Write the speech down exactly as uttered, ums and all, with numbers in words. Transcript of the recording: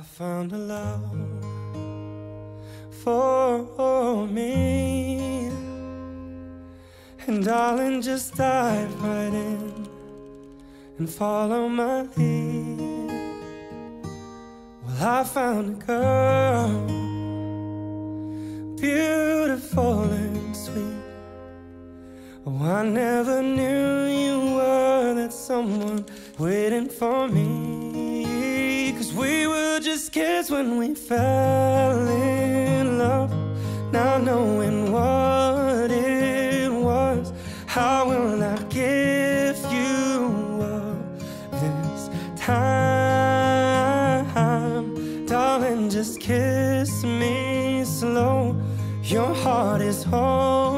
I found a love for me, and darling, just dive right in and follow my lead. Well, I found a girl, beautiful and sweet. Oh, I never knew you were that someone waiting for me. 'Cause we were just kids when we fell in love. Now knowing what it was, how will I give you up this time? Darling, just kiss me slow. Your heart is whole.